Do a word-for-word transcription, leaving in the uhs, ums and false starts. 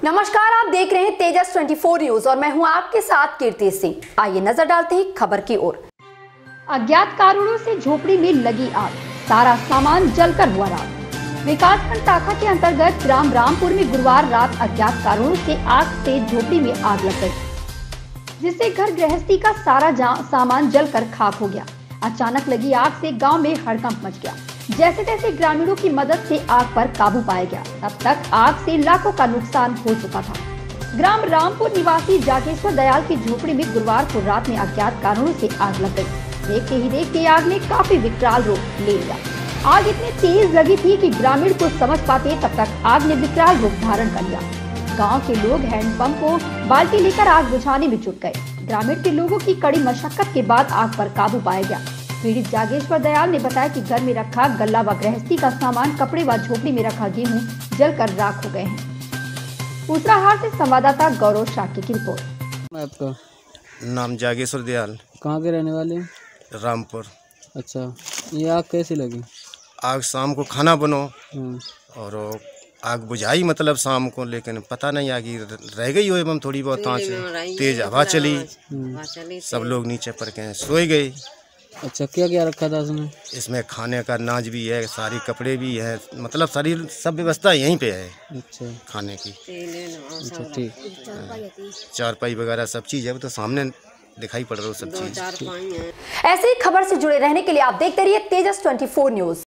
नमस्कार, आप देख रहे हैं तेजस चौबीस न्यूज और मैं हूं आपके साथ कीर्ति सिंह। आइए नजर डालते हैं खबर की ओर। अज्ञात कारणों से झोपड़ी में लगी आग, सारा सामान जलकर हुआ राख। विकासखंड टाका के अंतर्गत ग्राम रामपुर में गुरुवार रात अज्ञात कारणों से आग से झोपड़ी में आग लग गई, जिससे घर गृहस्थी का सारा सामान जलकर खाक हो गया। अचानक लगी आग से गांव में हड़कंप मच गया। जैसे तैसे ग्रामीणों की मदद से आग पर काबू पाया गया। तब तक आग से लाखों का नुकसान हो चुका था। ग्राम रामपुर निवासी जागेश्वर दयाल की झोपड़ी में गुरुवार को रात में अज्ञात कारणों से आग लग गई। देखते ही देखते आग ने काफी विकराल रूप ले लिया। आग इतनी तेज लगी थी कि ग्रामीण को समझ पाते तब तक आग ने विकराल रूप धारण कर लिया। गाँव के लोग हैंडपंप को बाल्टी लेकर आग बुझाने में जुट गए। ग्रामीण के लोगों की कड़ी मशक्कत के बाद आग पर काबू पाया गया। पीड़ित जागेश्वर दयाल ने बताया कि घर में रखा गल्ला व गृहस्थी का सामान, कपड़े व झोपड़ी में रखा गेहूं जलकर राख हो गए हैं। उत्तराहार से संवाददाता गौरव शाक्य की रिपोर्ट। आपका नाम जागेश्वर दयाल। कहाँ के रहने वाले? रामपुर। अच्छा, ये आग कैसी लगी? आग शाम को खाना बनो और आग बुझाई मतलब शाम को, लेकिन पता नहीं आग रह गई हो एवं थोड़ी बहुत आँच, तेज हवा चली, सब लोग नीचे पर के सोए गए। अच्छा, क्या क्या रखा था उसमें? इसमें खाने का अनाज भी है, सारी कपड़े भी है, मतलब सारी सब व्यवस्था यहीं पे है। अच्छा, खाने की। अच्छा, ठीक। चारपाई वगैरह सब चीज़ है, वो तो सामने दिखाई पड़ रहा है सब चीज़। ऐसी खबर से जुड़े रहने के लिए आप देखते रहिए तेजस चौबीस न्यूज।